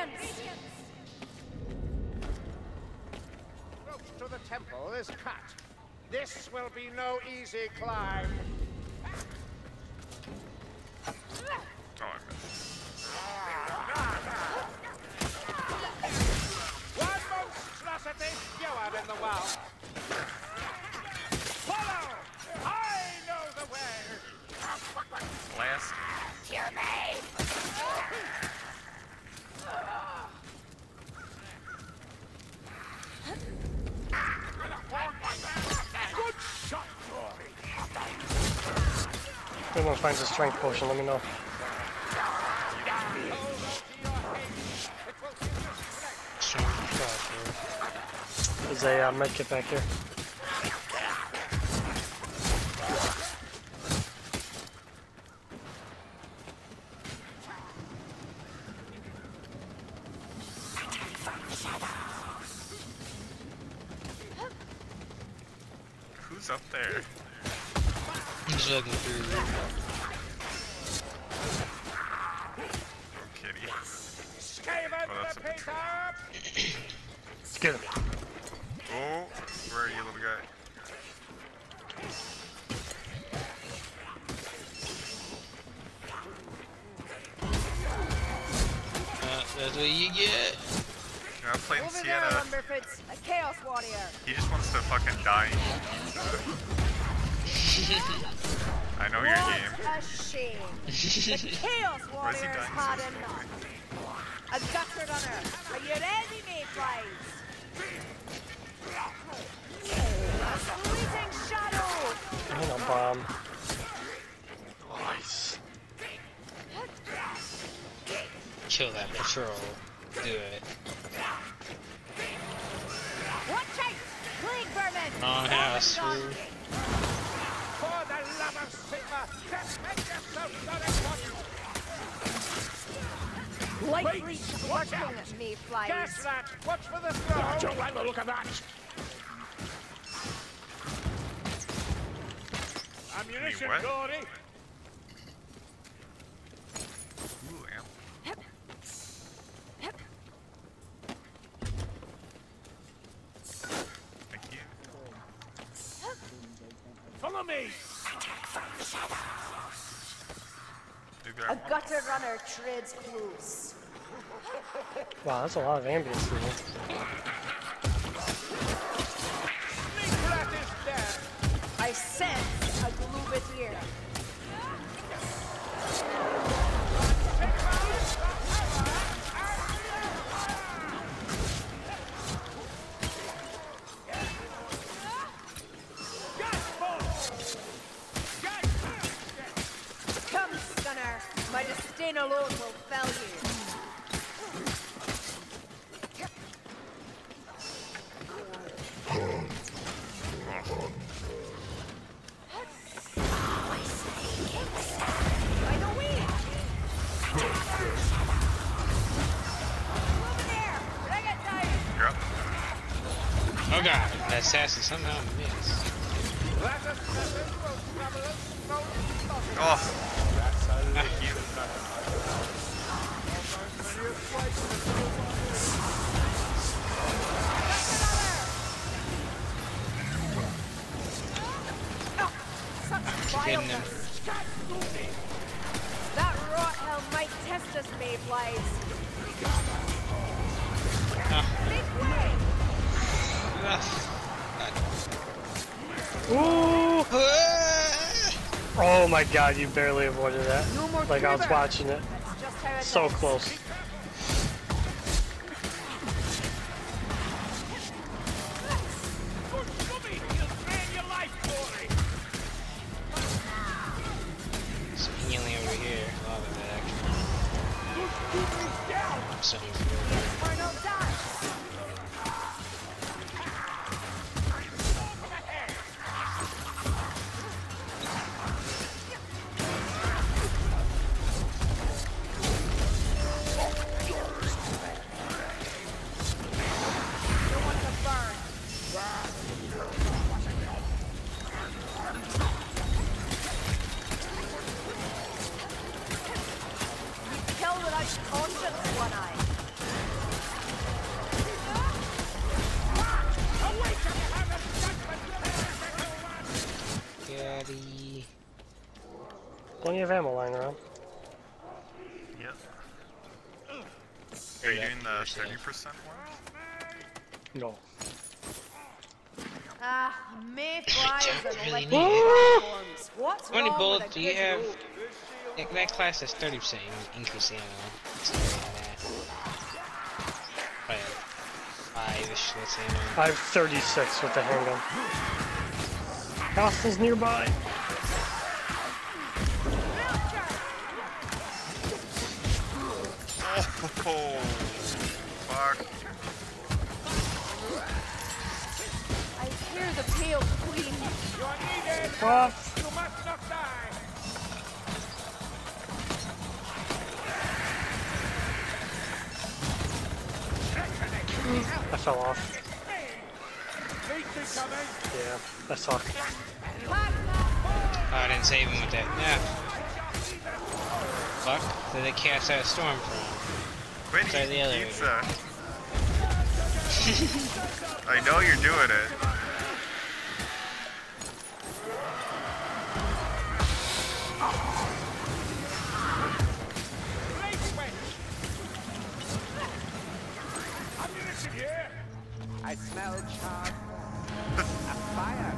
ingredients! Road to the temple is cut. This will be no easy climb. One monstrosity skewered in the well. Follow! I know the way! Last. Kill me! Good shot, Rory! If anyone finds a strength potion, let me know. There's a medkit back here. Who's up there? He's looking through. Oh, kitty. Skaven Oh, that's the a patrol. Peter! Let's get him. Oh, where are you, little guy? That's what you get. You know, I'm playing Over there, Sienna. Lumberfoots, a Chaos Warrior. He just wants to fucking die and eat pizza. I know your What game. a shame. The Chaos Why is he Warrior is dying hard so enough. slowly? A gutter runner. Are you ready, Mayflies? A fleeting shadow. Hang on, bomb. Nice. Kill that patrol. Do it. Watch out! Plague vermin! Wrong house. Gone. Fool. For the love of Sigma, defend yourself, Sonic! Lightly working, Mayflies. Gas rat! Watch for the throw! Don't like the look of that. Ammunition, what? Dory! Ooh, amp. Thank you. Follow me! Dude, A gutter runner treads close. Wow, that's a lot of ambience in here. Sneak rat is dead! I sense a Glubiteer. Come, Stunner. My disdain alone will fell you. By the way. Over there. Bring it down. You're up. Oh god, that assassin somehow missed. Oh. Thank you. Oh, such Getting him. vileness. That rot hell might test us, Mayflies. Make way! Ooh! Ah! Oh my god, you barely avoided that. No more Like I was quiver. watching it. That's just how it So is. close. Some healing over here. A lot of it actually. So Or no die. Plenty of ammo lying around. Yep. Are you doing the 30% one? No. Ah, mayflies and Really electric need it. platforms. What's How many wrong bullets with a do you good have? rope? That class has 30% increase ammo. Something like that. Probably 5-ish, let's say. I have 36 with the handgun. Hostiles nearby. Oh, fuck. I hear the pale queen. You are needed! Off. You must not die! I fell off. Leech incoming! Yeah, that sucked. Oh, I didn't save him with that. Yeah. Fuck. Did they cast out a storm from? Quit Try the eating other pizza. I know you're doing it. Ammunition here! I smell charred. A fire!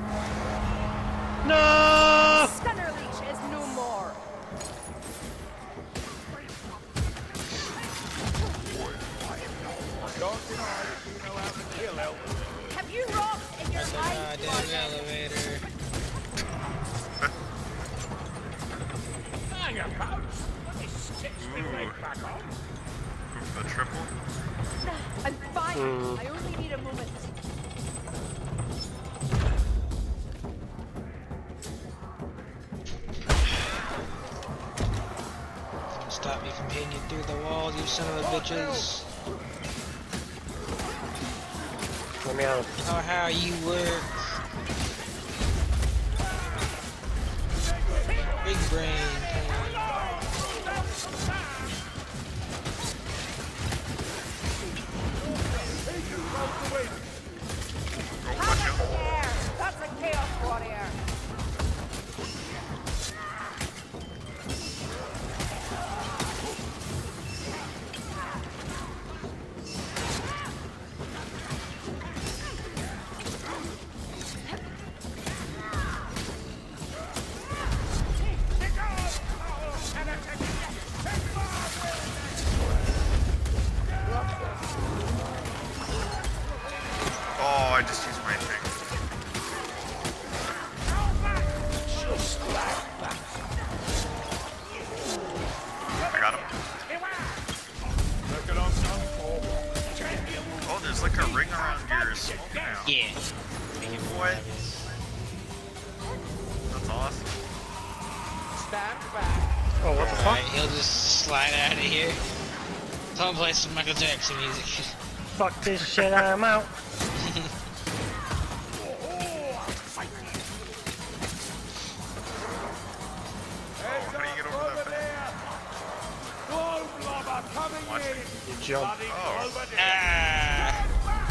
No! Stunner leech is no more. Don't deny that you know how to kill elves. Have you rocks in your eyes? Down the elevator. Hang about! This sticks me right back on. Go for the triple. I'm fine. I only need a moment. Stop me from hitting you through the wall, you son of a bitches. Let me out. Oh, how you work. Big brain time. There. That's a chaos warrior. Oh, I just used my thing. I got him. Oh, there's like a ring around your smoke now. Yeah. What? That's awesome. Stand back. Oh, what the fuck? Alright, he'll just slide out of here. Someone play some Michael Jackson music. Fuck this shit, I'm out. How do you get over that fence? Globe lobber coming What? in! You jump. Bloody Oh. over there! Ah!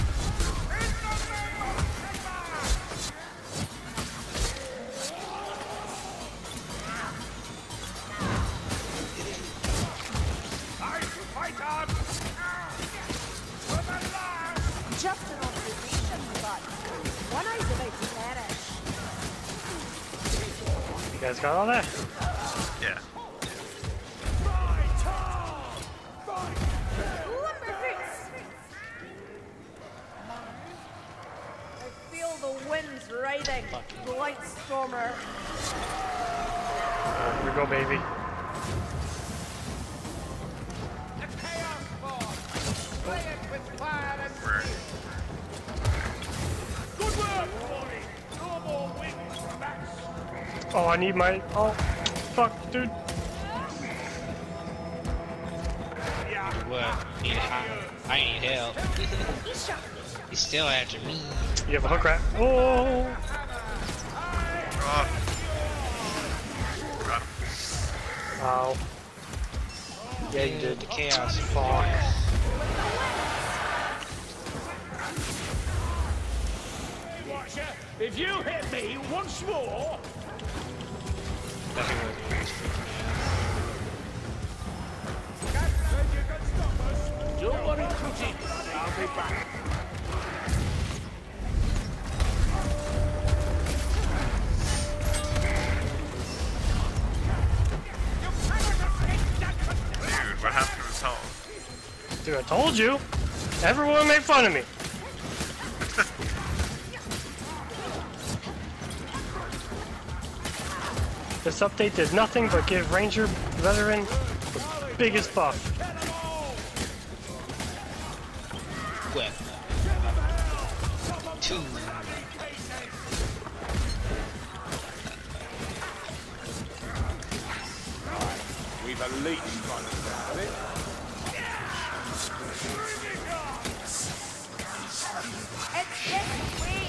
Fight on! For the last! Just an observation, but one eye's about to perish. You guys got all that? Yeah. Fight on! Fight! Lumberfoots! I feel the winds riding. Blight stormer. Here we go, baby. The chaos force! Play it with fire and Where? good work, Wally! No more wins from that! Oh, I need my. Oh, fuck, dude. What? I need help. He's still after me. You have a hook rat. Oh! Oh. Got him. Ow. Yeah, you did. The chaos. Fuck. Watcher, if you hit me once more, Nothing was. back. Dude, what happened to his health? Dude, I told you. Everyone made fun of me. This update did nothing but give Ranger Veteran the biggest buff. Well, 2. We've a leech on us out of it. It's this way.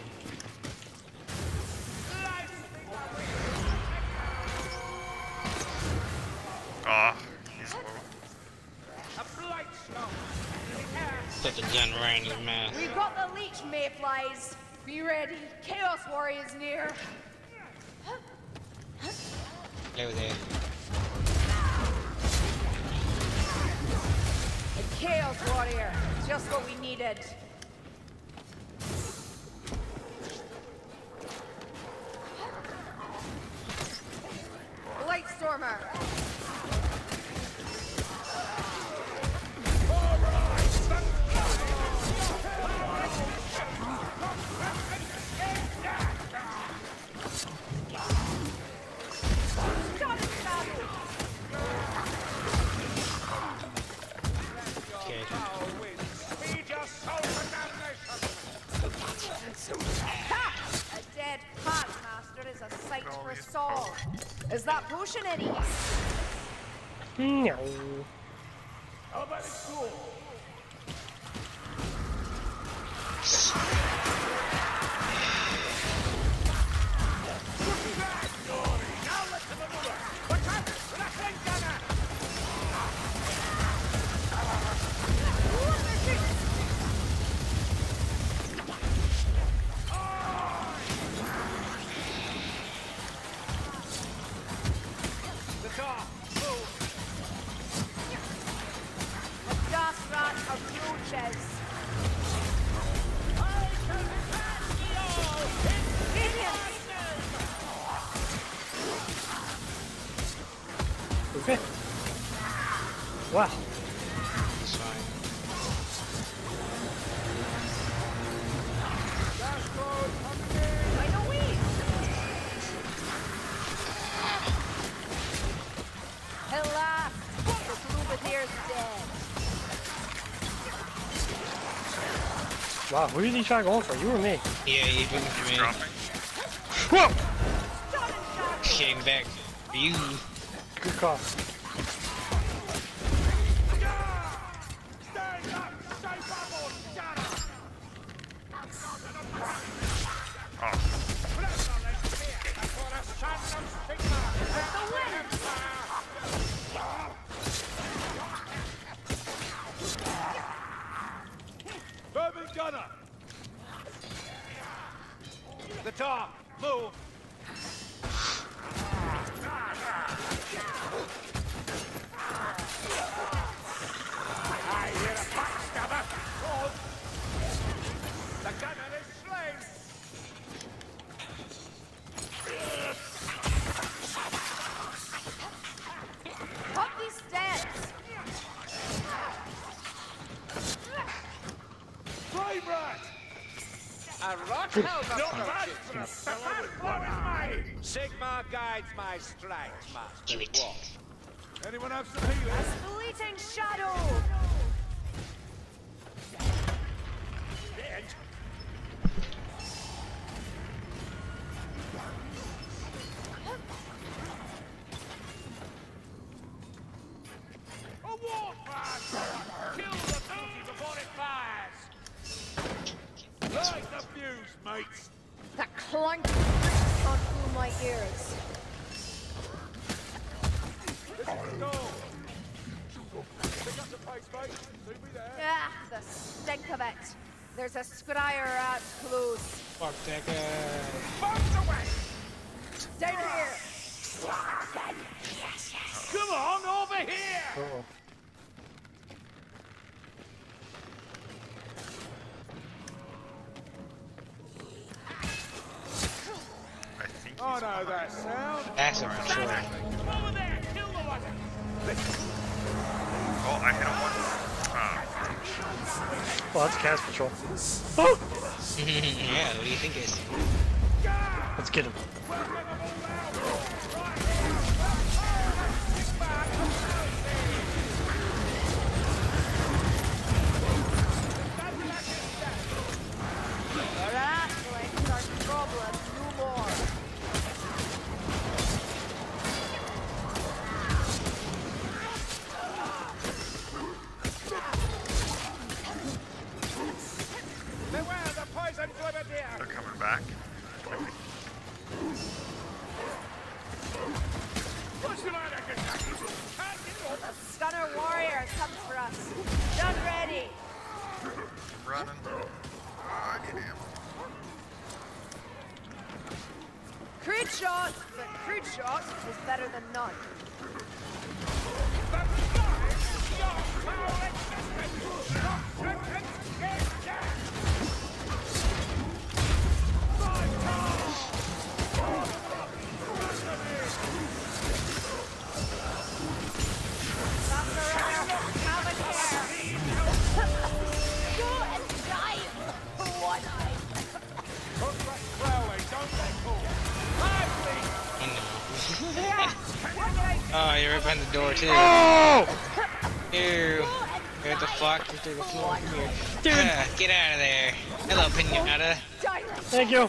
Ah, he's low. A blight stone. Put the gun right in his mouth. We've got the leech mayflies. Be ready. Chaos Warriors near. Over there. A Chaos Warrior. Just what we needed. Blightstormer. Okay. Speed your soul to damnation. Ha! A dead pack master is a sight for Saul. Is that potion any use? No. How about it cool? A das rat approaches. Okay. Wow. That's fine. I know we. Alas, the Troubadour's dead. Wow, who did he try going for? You or me? Yeah, you looking for me. Dropping. Whoa! Came back for you. Good call. Bourbon gunner! The top! Move! I hear a backstabber! Hold! The gunner is slain! Up these steps. Flame rat! A rock helmet! Sigmar guides my strikes, master. Give it. What? Anyone have some healing? Fleeting shadow. Dead? A warpath! Kill the booty before it fires! Light the fuse, mates! That clunk can't fool my ears. This is the door! Pick up the pace, mate. See me there. Ah, the stink of it. There's a scryer rat close. Fuck that guy. Bounce away! Down here. Come on, over here! Uh-oh. know that sound. Passive control. Over there, kill the one. Oh, I hit him once. Well, that's cast patrol. Oh! Yeah, what do you think is? Let's get him. Wrestling our problem no more. Beware the poison grenadier. They're coming back. What's the matter, Kentucky? The Stunner Warrior comes for us. Done ready. I'm running. Oh, I need ammo. Crude shot, but crude shot is better than none. Go and die for one eye. Oh, you're right behind the door too. Oh! Ew. What the fuck? You're through the floor. Come here. Dude. Get out of there. Hello, Pinata. Thank you.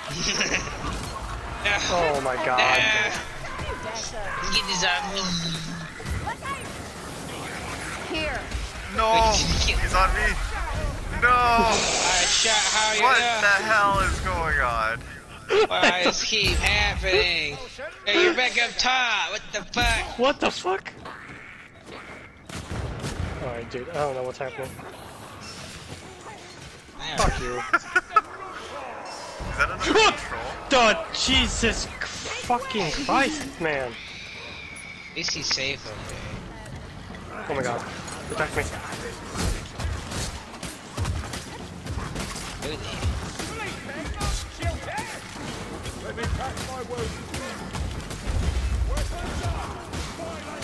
Oh my god. Get this on me. Here. No! He's on me! No! I shot how you What the hell is going on? Why does this keep happening? Hey, you're back up top. What the fuck? What the fuck? Alright, dude. I don't know what's happening. Fuck you. Is that another control? Duh, Jesus fucking Christ, man. At least he's safe over Oh my god. Protect me. there. Good. Let me pack my wounds. Weapons up! Fight like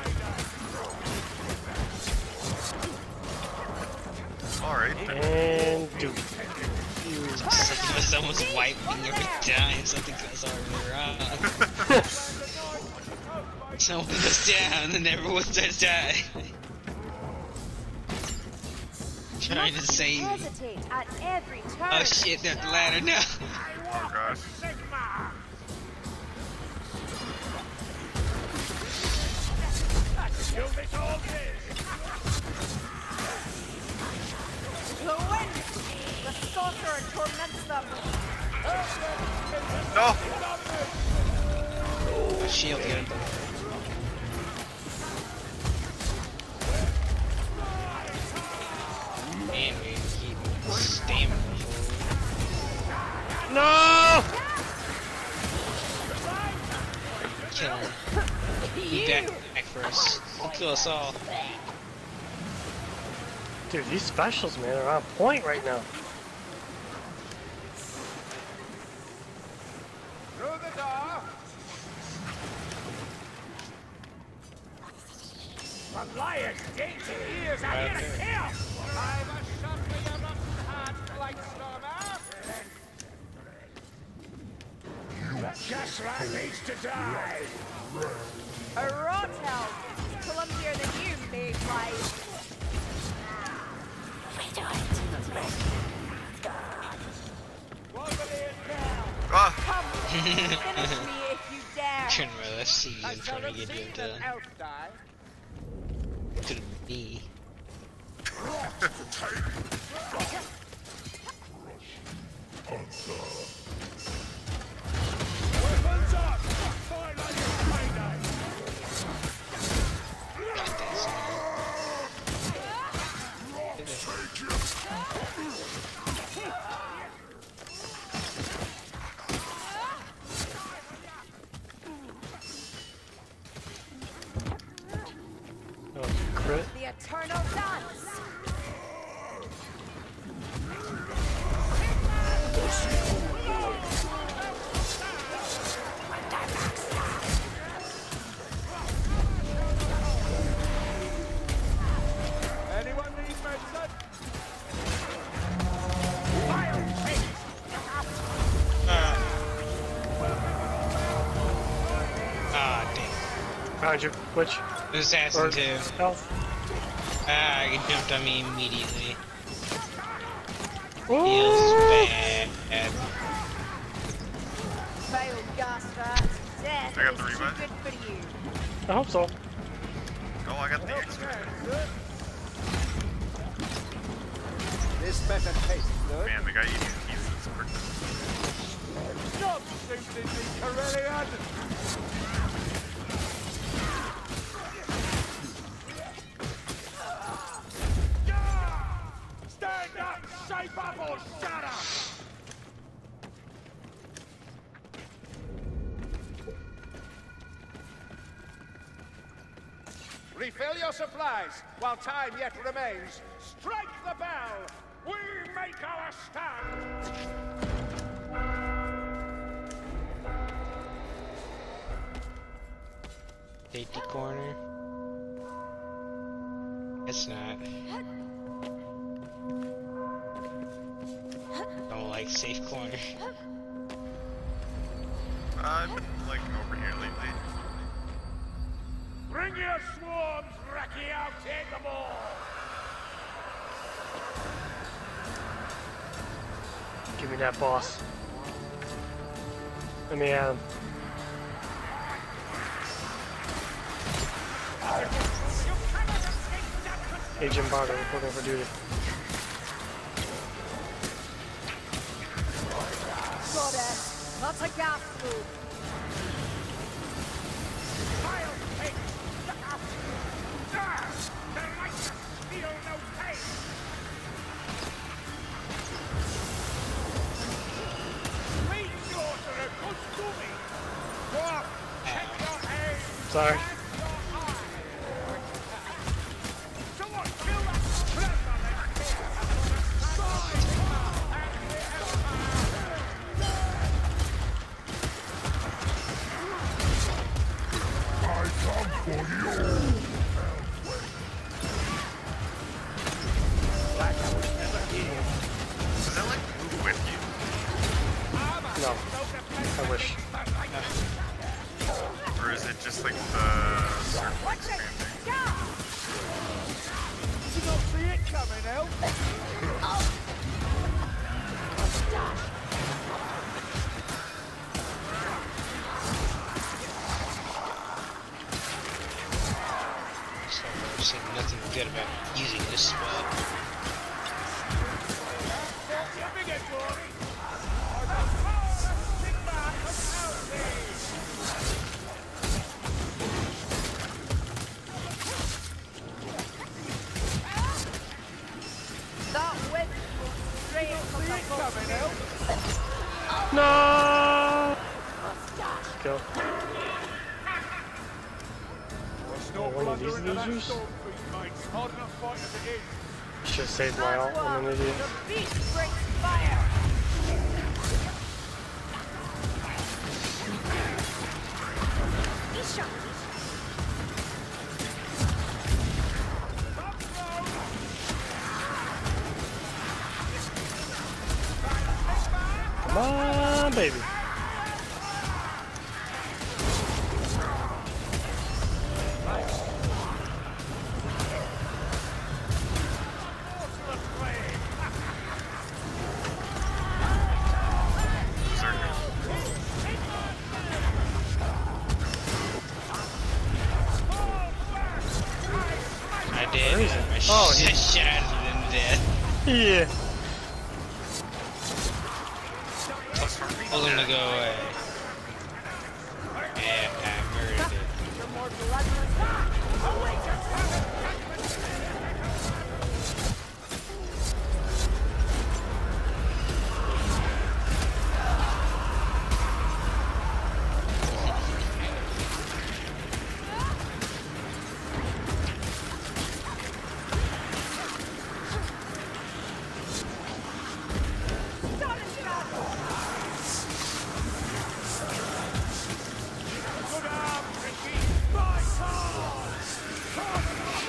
it's payday. Alright. And dude. If someone's wiping every time something goes already wrong. Someone goes down and everyone starts dying. Trying to save me. Hesitate at every turn. Oh shit, not the ladder, no. Oh gosh. Sigma! Kill this all this! The wind! The sorcerer torments them. No! A shield again. Man, we keep stamina. No! Kill him. Be back for us. He'll kill us all. Dude, these specials, man, are on point right now. Through the door! The liar's dainty ears are here to kill! I've a shot for your rotten heart, Blightstormer! Just like needs to die! A rot hell. Columbier than you, Mayfly. Ah! Come, finish me if you dare. Turn my left seat I in shall front of you, have seen do an elf die. to the knee. Weapons up! Fight like it's payday! Got this. Oh, crit. The eternal dance. behind you. Which? Assassin too. Health. Ah, he jumped on me immediately. Ooh. Feels bad. Failed Gaster. Death I got is the too revive. good for you. I hope so. Oh, I got the extra. This better taste good. Man, the guy eating pieces is quick. Stop shooting me, Corellian! Stand up, shape up, or shut up! Refill your supplies while time yet remains. Strike the bell! We make our stand! Safety corner. It's not. Don't like safe corner. I've been liking over here lately. Bring your swarms, Reki, I'll take them all! Give me that boss. Let me at him. Agent Barter, reporting for duty. Got it. That's a gas move. I'll take look out! Ah! The righteous feel no pain! Please, daughter, a good to me! Go up! Check your aim! Sorry. And your eye! Someone kill that plasma that's here! Side! And the Empire! Does that like move with you? No. I wish. Or is it just like the circle Watch it. expanding? Yeah. Did you not see it coming, Elf? So I've seen nothing good about using this spot. Obligatory! The power of Sigma compels That whip goes straight from the me! Coming, Elf? No! Go. There's Oh, one of these plunder into that losers? storm fleet, mates. Hard enough fight as it is. Should have saved my ult. I'm an idiot. The beast brings fire. Isha. Come on, baby. I did. Where is it? I Oh, I shattered him to death. Yeah. Told him to go away. Yeah, I murdered it. You're more bloodless. Good arm, Ricky! My cause!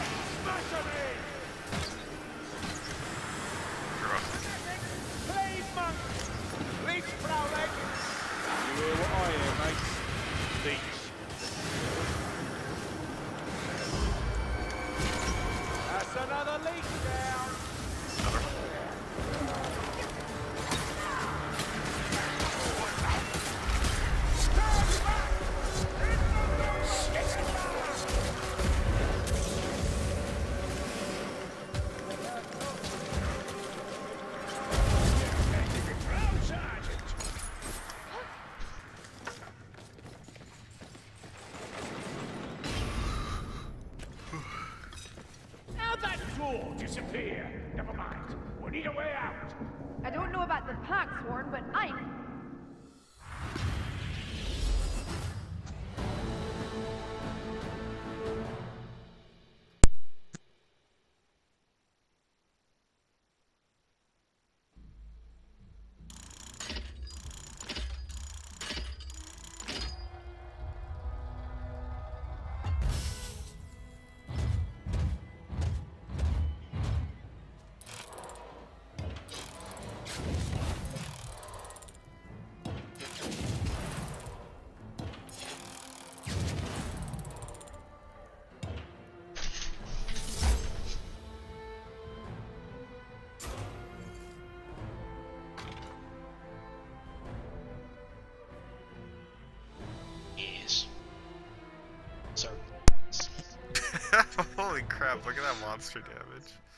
need a way out. I don't know about the pack, Thorn, but I'm... Yes. Sorry. Holy crap, look at that monster damage.